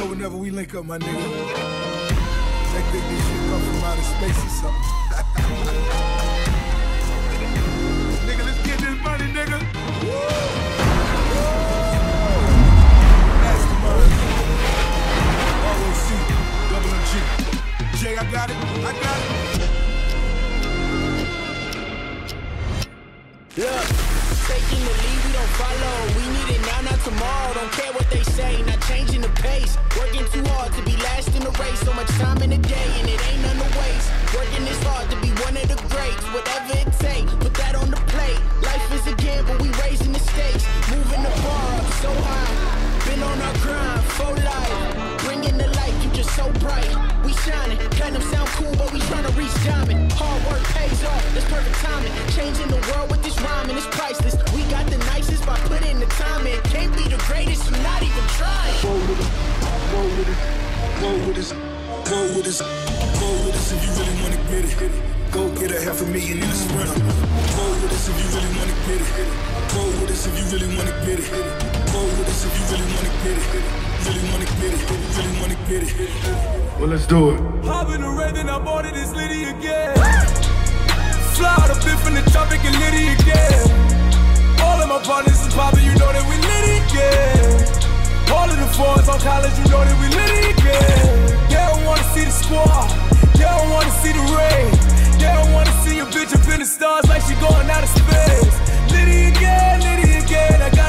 know whenever we link up, my nigga, they think this shit come from outer space or something. Nigga, let's get this money, nigga. Mastermind. ROC, double G. Jay, I got it. Look, taking the lead, we don't follow. We need it now, not tomorrow. Don't care what they say, not changing the pace. Working too hard to be last in the race. So much time in the day, and it ain't none to waste. Working this hard to be one of the greats. Whatever it takes, put that on the plate. Life is a gamble, we raising the stakes. Moving the bar up so high. Been on our grind, for life. Bringing the light, you just so bright. We shining, platinum sound cool, but we trying to reach diamond. Hard work pays off, that's perfect timing. Changing the world with this rhyming, it's priceless. We got the nicest by putting the time in. Can't be the greatest, you're not even trying. Roll with us, roll with us, roll with us, roll with us, roll with us if you really wanna get it. Go get a $500,000 in a sprint. Roll with us if you really wanna get it. Roll with us if you really wanna get it. Roll with us if you really wanna get it. Really wanna get it, really wanna get it. Well, let's do it. Hop in the red, then I bought it, it's Liddy again. Fly out a bit from the tropic and Liddy again. All of my partners is poppin', you know that we Liddy again. All of the fours on college, you know that we Liddy again. They don't wanna see the squad, they don't wanna see the rain. They don't wanna see a bitch up in the stars like she going out of space. Liddy again, I got